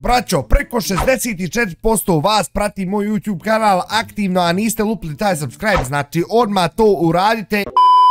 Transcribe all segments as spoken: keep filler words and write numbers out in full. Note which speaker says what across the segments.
Speaker 1: Braćo, preko šezdeset četiri posto vas prati moj YouTube kanal aktivno, a niste lupili taj subscribe, znači odmah to uradite.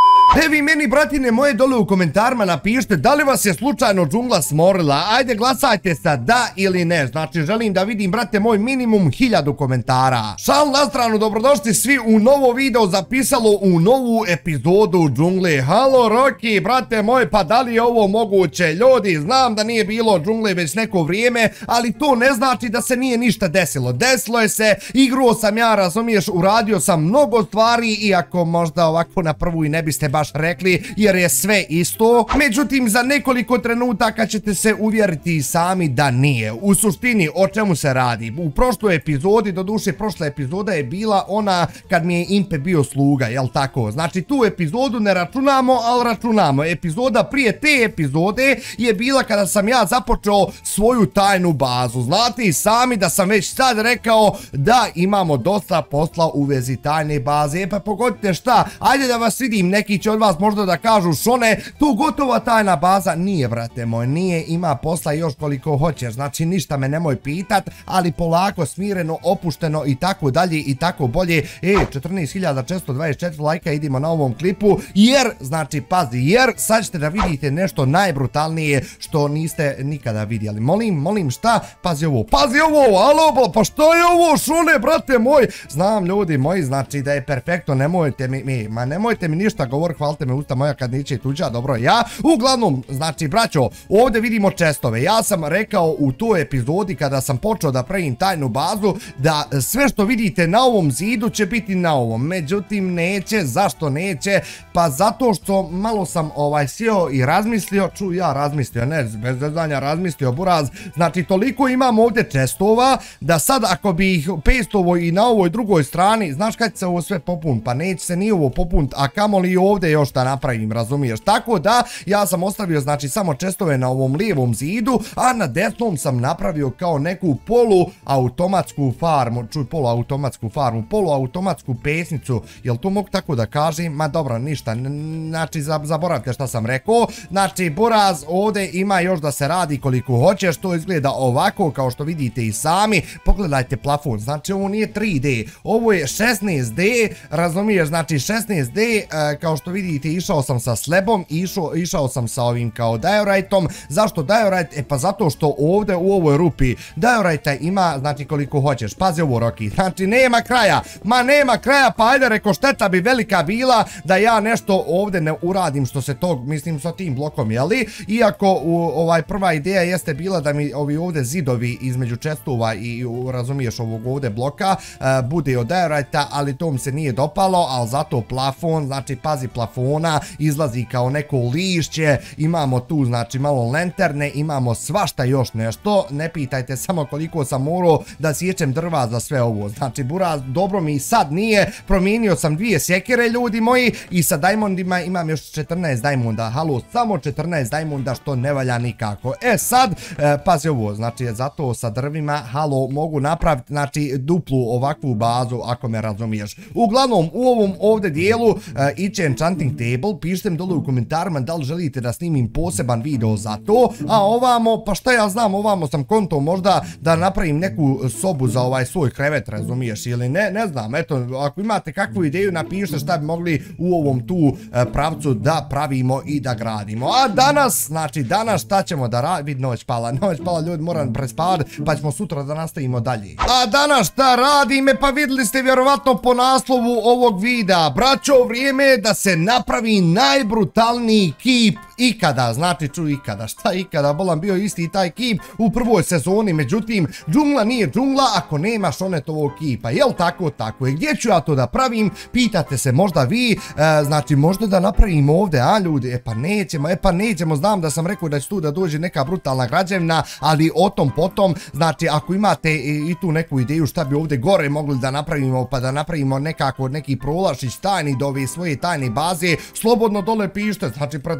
Speaker 1: E vi meni, bratine moje, dole u komentarima napišite da li vas je slučajno džungla smorila. Ajde, glasajte sa da ili ne. Znači, želim da vidim, brate moj, minimum hiljadu komentara. Šal na stranu, dobrodošli svi u novo video zapisalo u novu epizodu džungle. Halo, Roki, brate moj, pa da li je ovo moguće? Ljudi, znam da nije bilo džungle već neko vrijeme, ali to ne znači da se nije ništa desilo. Desilo je se, igruo sam ja, razumiješ, uradio sam mnogo stvari, iako možda ovako na prvu i ne biste baš rekli, jer je sve isto. Međutim, za nekoliko trenutaka ćete se uvjeriti sami da nije. U suštini, o čemu se radi? U prošloj epizodi, do duše prošla epizoda je bila ona kad mi je Impe bio sluga, jel tako? Znači, tu epizodu ne računamo, ali računamo. Epizoda prije te epizode je bila kada sam ja započeo svoju tajnu bazu. Znate i sami da sam već sad rekao da imamo dosta posla u vezi tajne baze. E pa pogodite šta, ajde da vas vidim, neki će od vas možda da kažu šone, tu gotova tajna baza. Nije, brate moj, nije, ima posla još koliko hoćeš, znači ništa me nemoj pitat, ali polako, smireno, opušteno i tako dalje i tako bolje. E, četrnaest hiljada četiristo dvadeset četiri lajka idemo na ovom klipu, jer, znači, pazi, jer sad ćete da vidite nešto najbrutalnije što niste nikada vidjeli. Molim, molim, šta? Pazi ovo, pazi ovo, alo, pa što je ovo, šone, brate moj? Znam, ljudi moji, znači da je perfektno, nemojte mi, mi, ma nemojte mi ništa govor, hvalite me usta moja kad neće tuđa, dobro ja. Uglavnom, znači, braćo, ovdje vidimo čestove. Ja sam rekao u toj epizodi kada sam počeo da pravim tajnu bazu da sve što vidite na ovom zidu će biti na ovom. Međutim, neće. Zašto neće? Pa zato što malo sam ovaj sjeo i razmislio, ču ja razmislio, ne, bez zezanja razmislio, buraz. Znači, toliko imam ovdje čestova da sad ako bi ih pestovo i na ovoj drugoj strani, znaš kad će se ovo sve popun? Pa neće se ni ovo popun, a kamoli i ovdje još da napravim, razumiješ? Tako da, ja sam ostavio, znači, samo čestove na ovom lijevom zidu, a na desnom sam napravio kao neku poluautomatsku farmu, čuj, poluautomatsku farmu, poluautomatsku pesnicu, jel to mogu tako da kažem? Ma dobro, ništa, znači, zaboravite šta sam rekao. Znači, buraz, ovdje ima još da se radi koliko hoćeš, to izgleda ovako, kao što vidite i sami. Pogledajte plafon, znači, ovo nije tri D, ovo je šesnaest D, razumiješ, znači, šesnaest D, kao što vidite, išao sam sa slebom, išao, išao sam sa ovim kao diorite-om. Zašto diorite? E pa zato što ovdje u ovoj rupi diorite ima, znači, koliko hoćeš. Pazi ovo, Roki, znači, nema kraja, ma nema kraja, pa ajde, reko, šteta bi velika bila da ja nešto ovdje ne uradim što se tog, mislim, sa tim blokom, jeli? Iako, u, ovaj, prva ideja jeste bila da mi ovi ovdje zidovi između čestova i, razumiješ, ovog ovdje bloka uh, bude od diorite-a, ali to mi se nije dopalo, ali zato plafon, znači, pazi, plafona izlazi kao neko lišće, imamo tu, znači, malo lanterne, imamo svašta još nešto, ne pitajte samo koliko sam morao da sjećem drva za sve ovo. Znači, buraz, dobro mi sad nije, promijenio sam dvije sjekire, ljudi moji, i sa diamondima imam još četrnaest diamonda, halo, samo četrnaest diamonda, što ne valja nikako. E sad, e, pazi ovo, znači, zato sa drvima, halo, mogu napraviti, znači, duplu ovakvu bazu, ako me razumiješ. Uglavnom, u ovom ovdje dijelu e, iće enchanting table, pišite mi dole u komentarima da li želite da snimim poseban video za to, a ovamo, pa šta ja znam, ovamo sam konto možda da napravim neku sobu za ovaj svoj krevet, razumiješ, ili ne, ne znam, eto, ako imate kakvu ideju, napišite šta bi mogli u ovom tu e, pravcu da pravimo i da gradimo. A danas, znači, danas šta ćemo da radimo, vid, noć pala, noć pala, ljudi, moram prespavati, pa ćemo sutra da nastavimo dalje. A danas šta radime, pa vidjeli ste vjerovatno po naslovu ovog videa, braćo, vrijeme je da se napravi najbrutalniji kip ikada, znači, ču ikada, šta ikada, bolam bio isti taj kip u prvoj sezoni, međutim, džungla nije džungla ako nemaš onetovog kipa, jel tako? Tako je. Gdje ću ja to da pravim? Pitate se možda vi, e, znači, možda da napravim ovdje, a ljudi, e pa nećemo, e pa nećemo, znam da sam rekao da će tu da dođe neka brutalna građevina, ali o tom potom, znači, ako imate i, i tu neku ideju šta bi ovdje gore mogli da napravimo, pa da napravimo nekako neki prolašić tajni do ove svoje tajne baze, slobodno dole pišite, znači, predlažite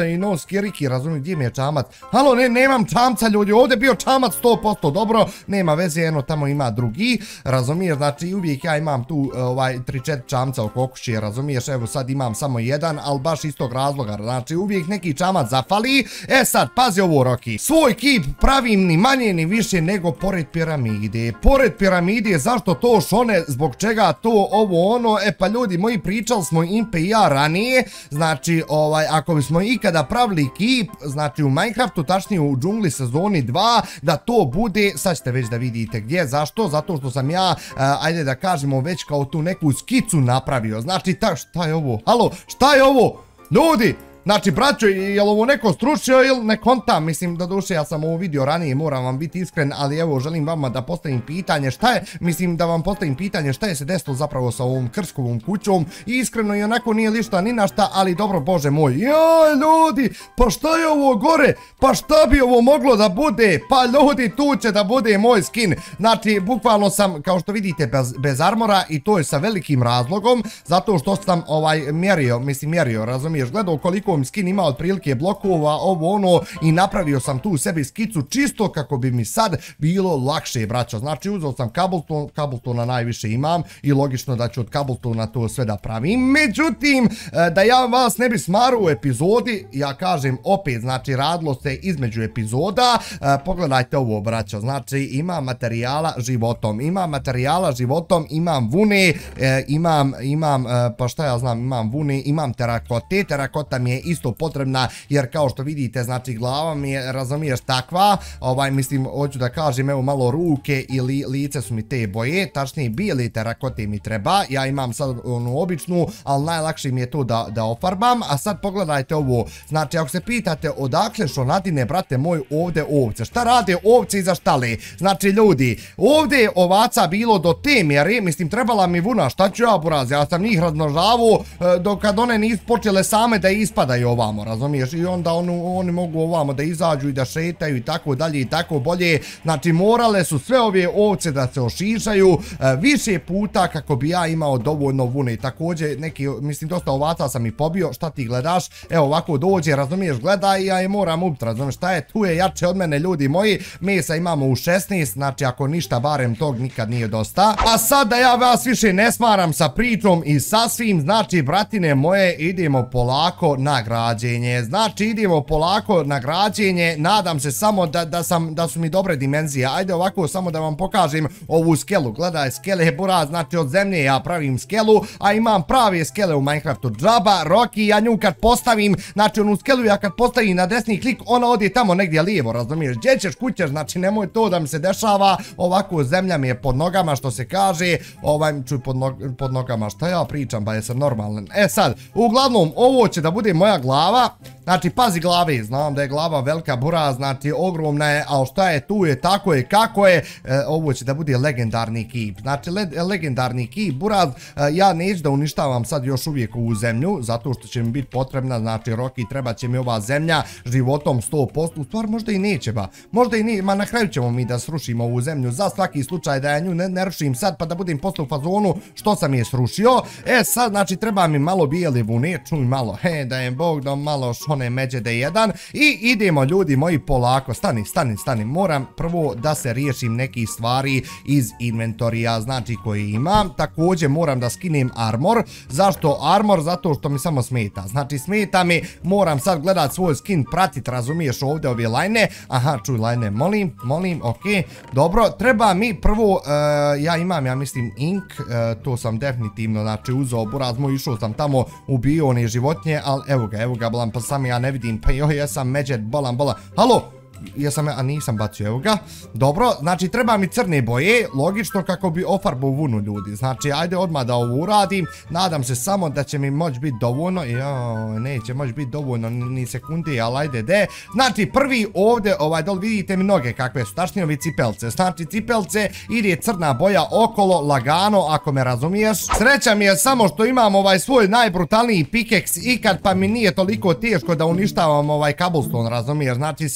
Speaker 1: i nos kiriki, razumiješ, gdje mi je čamac? Halo, ne, nemam čamca ljudi, ovdje je bio čamac sto posto, dobro, nema veze, eno tamo ima drugi, razumiješ, znači uvijek ja imam tu ovaj tri četiri čamca oko okušije, razumiješ, evo sad imam samo jedan, ali baš istog razloga, znači uvijek neki čamac zafali. E sad, pazi ovo Roki, svoj kip pravim ni manje ni više nego pored piramide, pored piramide, zašto to šone, zbog čega to, ovo ono, e pa ljudi moji, pričali smo Impe i ja ranije, znači ovaj, ako bismo ikada pravili kip, znači u Minecraftu, tačnije u džungli sezoni dva, da to bude, sad ćete već da vidite gdje, zašto, zato što sam ja, uh, ajde da kažemo, već kao tu neku skicu napravio, znači ta, šta je ovo, halo, šta je ovo, ljudi? Znači, braćo, je li ovo neko stručio ili ne kontam? Mislim, do duše, ja sam ovo vidio ranije, moram vam biti iskren, ali evo, želim vama da postavim pitanje šta je, mislim da vam postavim pitanje šta je se desilo zapravo sa ovom krskovom kućom. I iskreno i onako nije lišta ni na šta, ali dobro, bože moj, joj, ljudi, pa šta je ovo gore? Pa šta bi ovo moglo da bude? Pa ljudi, tu će da bude moj skin. Znači, bukvalno sam, kao što vidite, bez, bez armora i to je sa velikim razlogom, zato što sam ovaj mjerio, mislim mjerio, razumiješ, gledao koliko skin ima otprilike blokova, ovo ono, i napravio sam tu u sebi skicu čisto kako bi mi sad bilo lakše, braćo. Znači uzeo sam cobblestone, cobblestone najviše imam i logično da ću od cobblestone to sve da pravim. Međutim, da ja vas ne bi smaruo u epizodi, ja kažem opet, znači radilo se između epizoda, pogledajte ovo, braćo, znači imam materijala životom, imam materijala životom, imam vune, imam, imam, pa šta ja znam, imam vune, imam terakote, terakota mi je isto potrebna, jer kao što vidite, znači glava mi je, razumiješ, takva, ovaj, mislim, hoću da kažem, evo malo ruke i li, lice su mi te boje, tačnije bijeli terakote mi treba, ja imam sad onu običnu, ali najlakše mi je to da, da ofarbam, a sad pogledajte ovo, znači ako se pitate odakle šonadine, brate moj, ovde ovce, šta rade ovce iza štale, znači ljudi, ovde je ovaca bilo do te mjere, mislim, trebala mi vuna, šta ću ja buraz, ja sam njih razmnožavao, dok kad one nisu počele same da ispadaju ovamo, razumiješ, i onda onu, oni mogu ovamo da izađu i da šetaju i tako dalje i tako bolje, znači morale su sve ove ovce da se ošišaju e, više puta kako bi ja imao dovoljno vune. I također neki, mislim, dosta ovaca sam i pobio, šta ti gledaš, evo ovako dođe, razumiješ, gledaj i ja je moram ubiti, razumiješ, šta je, tu je jače od mene, ljudi moji, mesa imamo u šesnaest, znači ako ništa, barem tog nikad nije dosta. A sad da ja vas više ne smaram sa pričom i sasvim, znači bratine moje, idemo polako na građenje, znači idemo polako na građenje, nadam se samo da, da, sam, da su mi dobre dimenzije, ajde ovako samo da vam pokažem ovu skelu, gledaj skele bura, znači od zemlje ja pravim skelu, a imam prave skele u Minecraftu, džaba, Roki, ja nju kad postavim, znači onu skelu ja kad postavim na desni klik, ona odi tamo negdje lijevo, razumiješ, gdje ćeš kućeš, znači nemoj to da mi se dešava, ovako zemlja mi je pod nogama što se kaže, ovaj, čuj pod, nog, pod nogama, šta ja pričam, ba je sam normalan, e sad, uglavnom ovo će da bude moja glava, znači pazi glave, znam da je glava velika bura, znači ogromna je, ali šta je tu je, tako je, kako je, e, ovo će da bude legendarni kip, znači le, legendarni kip, buraz, e, ja neću da uništavam sad još uvijek ovu zemlju, zato što će mi biti potrebna, znači Roki, treba će mi ova zemlja životom sto posto, u stvar možda i neće ba, možda i ne, ma na kraju ćemo mi da srušimo ovu zemlju, za svaki slučaj da ja nju ne, ne rušim sad, pa da budem posle u fazonu što sam je srušio, e sad znači treba mi malo bijele vune, čuj malo, he, da je bog da malo šone međede jedan i idemo ljudi moji polako, stani, stani, stani, moram prvo da se riješim nekih stvari iz inventorija, znači koji imam, također moram da skinem armor, zašto armor? Zato što mi samo smeta, znači smeta mi, moram sad gledat svoj skin, pratit, razumiješ ovdje ove lajne, aha, čuj lajne, molim, molim, ok, dobro, treba mi prvo, uh, ja imam, ja mislim, ink, uh, to sam definitivno, znači uzeo buraz moj, išao sam tamo, ubio one životinje, ali evo ga, evo ga, bolam, pa sam ja ne vidim, pa joj, ja sam međed, bolam, bolam, halo, jesam, a nisam bacio, evo ga, dobro, znači treba mi crne boje, logično kako bi ofarbao vunu ljudi, znači ajde odmah da ovo uradim, nadam se samo da će mi moći biti dovoljno, joj, neće moći biti dovoljno ni sekunde, ali ajde de, znači prvi ovdje, ovaj dol vidite mi noge kakve su, tačnije ovi cipelce, znači cipelce, ide crna boja okolo, lagano, ako me razumiješ, sreća mi je samo što imam ovaj svoj najbrutalniji pikeks ikad, pa mi nije toliko teško da uništavam ovaj cobblestone, razumiješ, znači sa, sa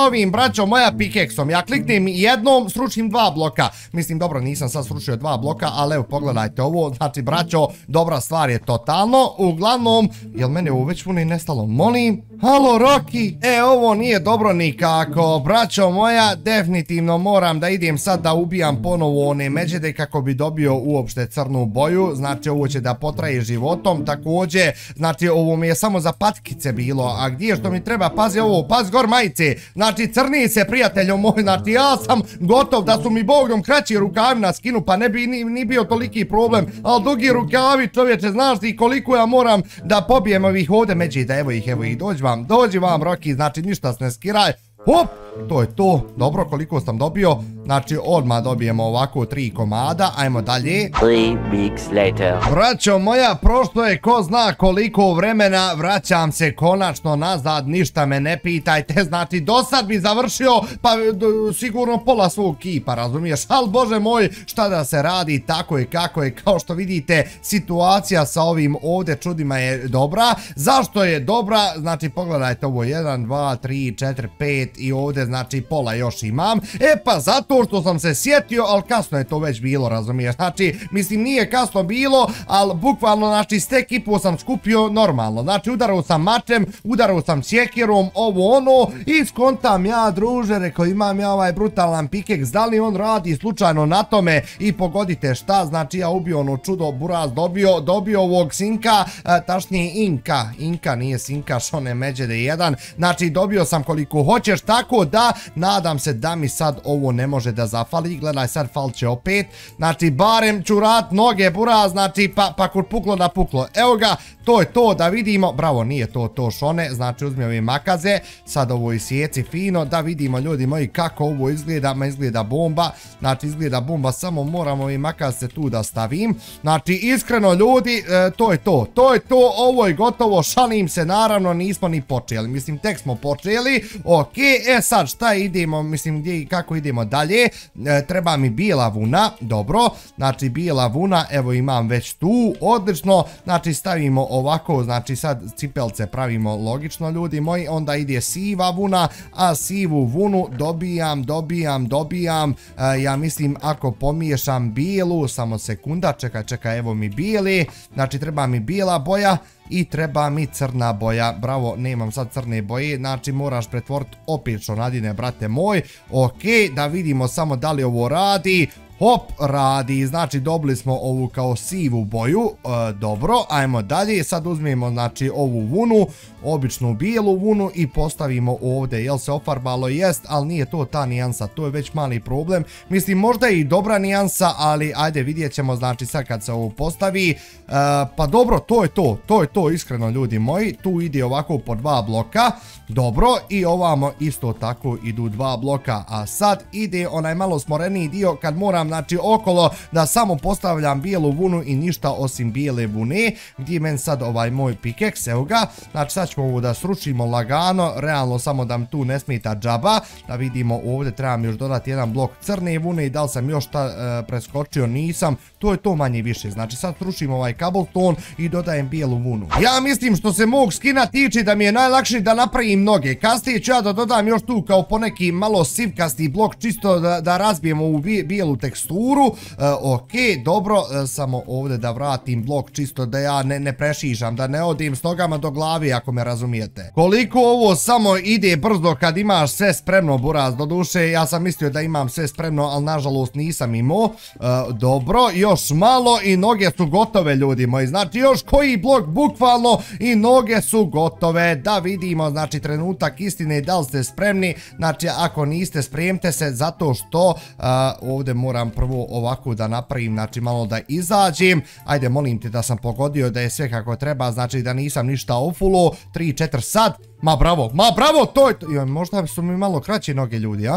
Speaker 1: ovim, braćo moja, pikeksom. Ja kliknem jednom, sručim dva bloka. Mislim, dobro, nisam sad sručio dva bloka, ali evo, pogledajte ovo. Znači, braćo, dobra stvar je totalno. Uglavnom, jel mene ovo već puno i nestalo? Molim, halo, Roki. E, ovo nije dobro nikako. Braćo moja, definitivno moram da idem sad da ubijam ponovo one međede kako bi dobio uopšte crnu boju. Znači, ovo će da potraje životom. Također, znači, ovo mi je samo za patkice bilo. A gdje što mi treba? Pazi ovo, pazi gor majice. Znači, crni se, prijatelju moj. Znači, ja sam gotov da su mi bogom kraći rukavi na skinu, pa ne bi ni, ni bio toliki problem. Ali dugi rukavi, čovječe, znaš ti koliko ja moram da pobijem ovih ovdje međida. Evo ih, evo ih, dođi vam, dođi vam, Roki, znači ništa se ne skiraj. Hop, to je to, dobro, koliko sam dobio, znači odmah dobijemo ovako tri komada, ajmo dalje.
Speaker 2: Three weeks later.
Speaker 1: Braćo moja, prošlo je ko zna koliko vremena, vraćam se konačno nazad, ništa me ne pitajte, znači do sad bi završio, pa sigurno pola svog kipa, razumiješ, ali bože moj, šta da se radi, tako je kako je, kao što vidite, situacija sa ovim ovdje čudima je dobra. Zašto je dobra? Znači pogledajte ovo, jedan, dva, tri, četiri, pet i ovdje znači pola još imam. E pa zato što sam se sjetio, ali kasno je to već bilo, razumiješ, znači mislim nije kasno bilo, ali bukvalno znači stek i po sam skupio normalno, znači udarao sam mačem, udarao sam sjekirom, ovo ono i skontam ja, druže, rekao imam ja ovaj brutalan pikeks, da li on radi slučajno na tome i pogodite šta, znači ja ubio ono čudo, buraz dobio, dobio ovog sinka, a, tačnije inka, inka nije sinka, šone međede jedan, znači dobio sam koliko hoćeš, tako da nadam se da mi sad ovo ne može da zafali, gledaj sad falće opet, znači barem ću rat noge buraz, znači pa, pa kur puklo da puklo, evo ga, to je to da vidimo, bravo nije to to šone, znači uzmi ove makaze, sad ovo isjeci fino, da vidimo ljudi moji kako ovo izgleda, ma izgleda bomba, znači izgleda bomba, samo moram ove makaze tu da stavim, znači iskreno ljudi, e, to je to, to je to, ovo je gotovo, šalim se, naravno nismo ni počeli, mislim tek smo počeli, ok, e sad šta idemo, mislim gdje i kako idemo dalje, e, treba mi bijela vuna, dobro, znači bijela vuna, evo imam već tu, odlično, znači stavimo ovako, znači sad cipelce pravimo logično ljudi moji, onda ide siva vuna, a sivu vunu dobijam, dobijam, dobijam, e, ja mislim ako pomiješam bijelu, samo sekunda, čekaj, čekaj, evo mi bijeli, znači treba mi bijela boja, i treba mi crna boja, bravo, nemam sad crne boje, znači moraš pretvoriti opet šonadine, brate moj, ok, da vidimo samo da li ovo radi, hop, radi, znači dobili smo ovu kao sivu boju, e, dobro, ajmo dalje, sad uzmemo znači ovu vunu, običnu bijelu vunu i postavimo ovdje, jel se ofarbalo, jest, ali nije to ta nijansa, to je već mali problem, mislim možda je i dobra nijansa, ali ajde vidjet ćemo, znači sad kad se ovo postavi, e, pa dobro, to je to, to je to iskreno ljudi moji, tu ide ovako po dva bloka, dobro, i ovamo isto tako idu dva bloka, a sad ide onaj malo smoreniji dio kad moram znači okolo da samo postavljam bijelu vunu i ništa osim bijele vune, gdje men sad ovaj moj pikeks, evo ga, znači sad ćemo ovo da sručimo lagano, realno samo da mi tu ne smeta džaba, da vidimo ovdje trebam još dodati jedan blok crne vune i da li sam još ta e, preskočio, nisam, to je to manje više, znači sad sručimo ovaj cobblestone i dodajem bijelu vunu. Ja mislim što se mog skina tiče da mi je najlakše da napravim noge, kasnije ću ja da dodam još tu kao poneki malo sivkasti blok čisto da, da razbijemo ovu bijelu teksturu, e, ok, dobro, e, samo ovdje da vratim blok čisto da ja ne, ne prešižam, da ne odim s nogama do glavi ako me razumijete. Koliko ovo samo ide brzo kad imaš sve spremno buraz, do duše ja sam mislio da imam sve spremno, ali nažalost nisam imao, e, dobro, još malo i noge su gotove ljudi moji, znači još koji blok bukvalno i noge su gotove, da vidimo znači trenutak istine da li ste spremni, znači ako niste spremite se zato što e, ovdje moram prvo ovako da napravim, znači malo da izađem, ajde molim te da sam pogodio da je sve kako treba, znači da nisam ništa ofulo, tri četiri sad, ma bravo, ma bravo, to je to, možda su mi malo kraće noge ljudi, a?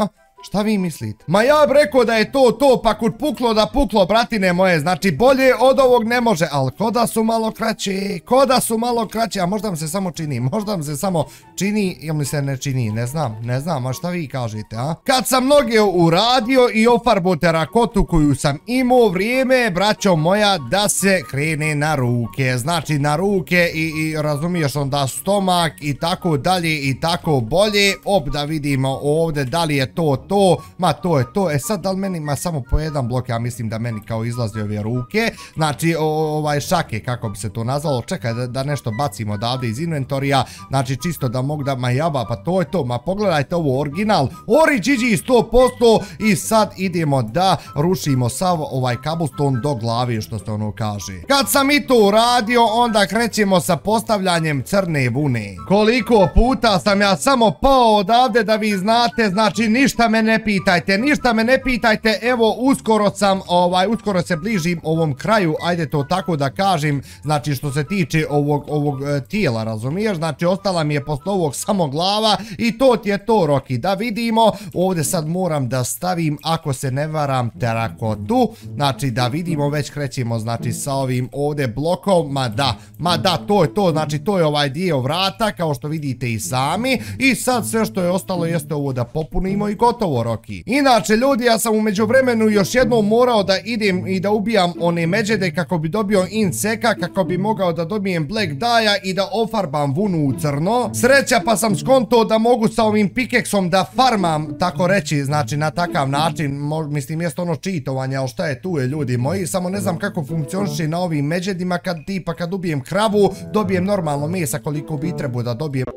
Speaker 1: Šta vi mislite? Ma ja bi rekao da je to to, pa kud puklo da puklo, bratine moje, znači bolje od ovog ne može, ali ko da su malo kraće, ko da su malo kraće, a možda mi se samo čini, možda mi se samo čini, ili mi se ne čini, ne znam, ne znam, a šta vi kažete, a? Kad sam noge uradio i ofarbo terakotu koju sam imao, vrijeme je, braćo moja, da se krene na ruke, znači na ruke i, i razumiješ onda stomak i tako dalje i tako bolje, op da vidimo ovdje da li je to to, ma to je to, e sad da li meni ima samo po jedan blok, ja mislim da meni kao izlazi ove ruke, znači o, ovaj šake, kako bi se to nazvalo, čekaj da, da nešto bacimo odavde iz inventorija, znači čisto da mogu da, ma jaba, pa to je to, ma pogledajte ovo original, Ori G G sto posto i sad idemo da rušimo sav ovaj cobblestone do glavi, što se ono kaže. Kad sam i to uradio, onda krećemo sa postavljanjem crne vune. Koliko puta sam ja samo pao odavde da vi znate, znači ništa me ne pitajte, ništa me ne pitajte, evo uskoro sam, ovaj, uskoro se bližim ovom kraju, ajde to tako da kažem, znači što se tiče ovog, ovog e, tijela, razumiješ, znači ostala mi je posle ovog samo glava i to ti je to, Roki, da vidimo, ovdje sad moram da stavim, ako se ne varam, terakotu, znači da vidimo, već krećemo, znači sa ovim ovdje blokom, ma da, ma da, to je to, znači to je ovaj dio vrata, kao što vidite i sami, i sad sve što je ostalo jeste ovo da popunimo i gotovo, Roki. Inače, ljudi, ja sam u međuvremenu još jednom morao da idem i da ubijam one međede kako bi dobio inseka, kako bi mogao da dobijem black dye i da ofarbam vunu u crno. Sreća pa sam skonto da mogu sa ovim pikeksom da farmam, tako reći, znači na takav način, mislim jest ono cheatovanje, ali šta je tu je, ljudi moji, samo ne znam kako funkcioniše na ovim međedima, kad tipa kad ubijem kravu, dobijem normalno mesa koliko bi trebao da dobijem.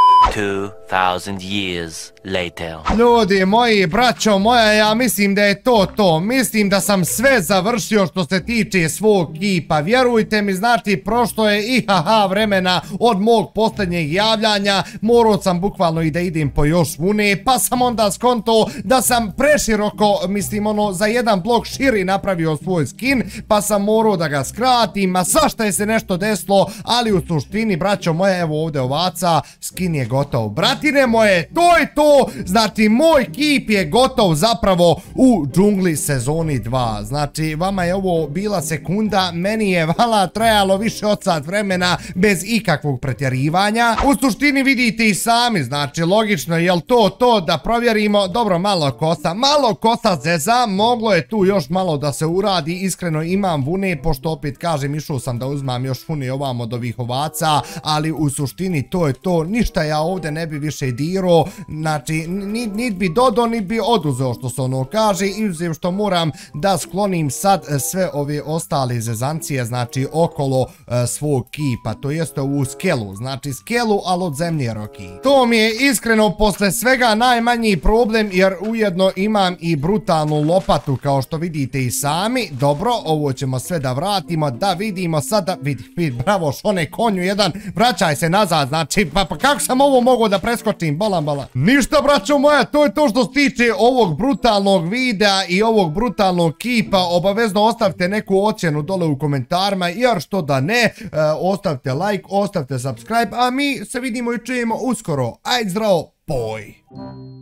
Speaker 2: two thousand years later.
Speaker 1: Ljudi moji, braćo moja, ja mislim da je to to. Mislim da sam sve završio što se tiče svog kipa. Vjerujte mi, znači prošlo je i haha vremena od mog posljednjeg javljanja. Morao sam bukvalno i da idem po još vune, pa sam onda skonto da sam preširoko, mislim ono, za jedan blok širi napravio svoj skin, pa sam morao da ga skratim, a svašta je se nešto desilo, ali u suštini, braćo moja, evo ovdje ovaca, skin je gotov. Bratine moje, to je to, znači moj kip je gotov zapravo u džungli sezoni dva. Znači vama je ovo bila sekunda, meni je vala trajalo više od sat vremena bez ikakvog pretjerivanja. U suštini vidite i sami, znači logično, jel to to da provjerimo, dobro malo kosa, malo kosa zeza, moglo je tu još malo da se uradi, iskreno imam vune, pošto opet kažem išao sam da uzmam još vune ovam od ovih ovaca, ali u suštini to je to, ništa ja ovdje ne bi više dirao, znači nit, nit bi dodao, nit bi oduzeo što se ono kaže, izuzev što moram da sklonim sad sve ove ostale zezancije, znači okolo uh, svog kipa, to jeste ovu skelu, znači skelu, ali od zemlje, Roki. To mi je iskreno posle svega najmanji problem, jer ujedno imam i brutalnu lopatu, kao što vidite i sami. Dobro, ovo ćemo sve da vratimo, da vidimo sada, vidi, vidi, bravo, šone konju jedan, vraćaj se nazad, znači, pa, pa kako sam ovo mogao da preskočim, balam, balam. Ništa, braćo moja, to je to što se tiče ovog brutalnog videa i ovog brutalnog kipa. Obavezno ostavite neku ocjenu dole u komentarima, jer što da ne, e, ostavite like, ostavite subscribe, a mi se vidimo i čujemo uskoro. Ajde zdravo, boj!